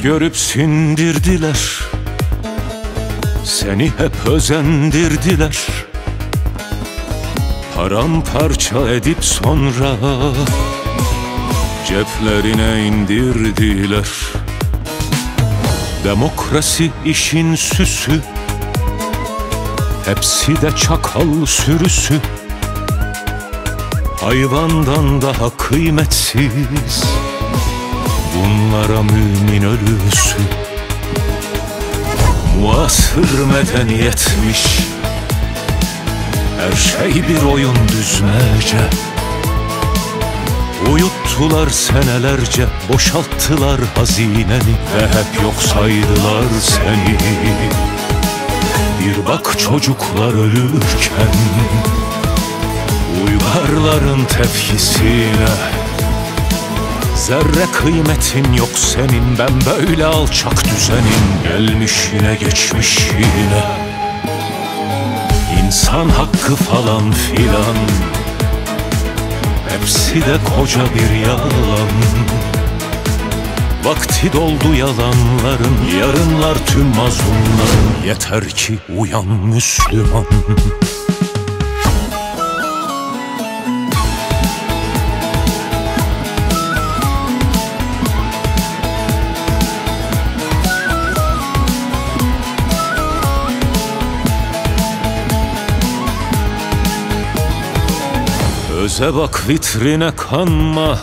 görüp sindirdiler, seni hep özendirdiler. Paramparça edip sonra ceplerine indirdiler. Demokrasi işin süsü, hepsi de çakal sürüsü. Hayvandan daha kıymetsiz bunlara mümin ölüsü. Muasır medeniyetmiş, her şey bir oyun düzmece. Uyuttular senelerce, boşalttılar hazineni ve hep yok saydılar seni. Bir bak çocuklar ölürken uygarların tepkisine. Zerre kıymetin yok senin, ben böyle alçak düzenin. Gelmişine geçmişine, İnsan hakkı falan filan, hepsi de koca bir yalan. Vakti doldu yalanların, yarınlar tüm mazlumların. Yeter ki uyan Müslüman. Göze bak, vitrine kanma,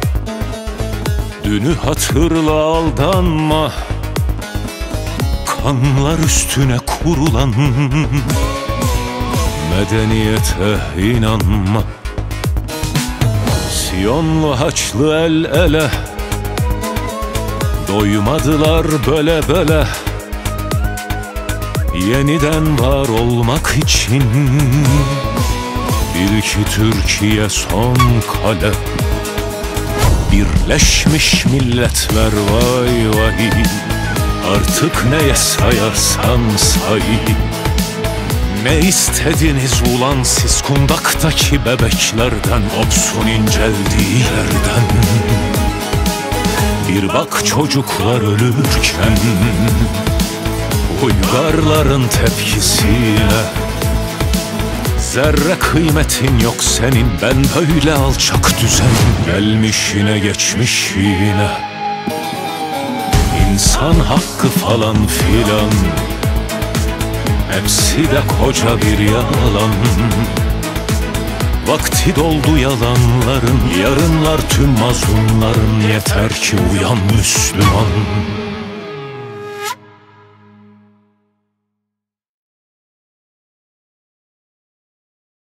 dünü hatırla, aldanma. Kanlar üstüne kurulan medeniyete inanma. Siyonlu Haçlı el ele, doymadılar böyle böyle. Yeniden var olmak için bil ki Türkiye son kale. Birleşmiş milletler vay vay, artık neye sayarsan say. Ne istediniz ulan siz kundaktaki bebeklerden, opsun inceldiği yerden. Bir bak çocuklar ölürken uygarların tepkisiyle. Zerre kıymetin yok senin, ben böyle alçak düzen. Gelmişine geçmişine, İnsan hakkı falan filan, hepsi de koca bir yalan. Vakti doldu yalanların, yarınlar tüm mazlumların. Yeter ki uyan Müslüman.